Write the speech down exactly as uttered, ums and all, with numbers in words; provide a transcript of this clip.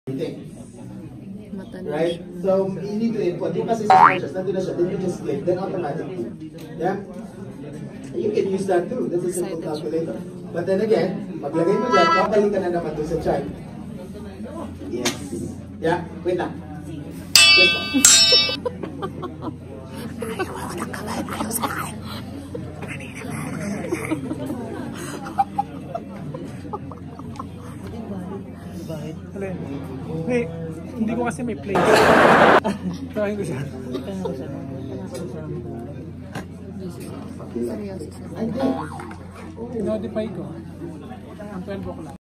Right? So, you need to input. Yung kasi sa searches, nandun na siya, then you just click, then automatically. Yeah? You can use that too. That's a simple calculator. But then again, maglagay mo dyan, babalik ka na naman doon sa chart. Yes. Yeah? Wait lang. Yes, po. Ayaw ako ng kamay. Ayaw sa akin. Alin? Hindi, hindi ko kasi may place. Tawagin ko siya. Notify ko. twelve o'clock.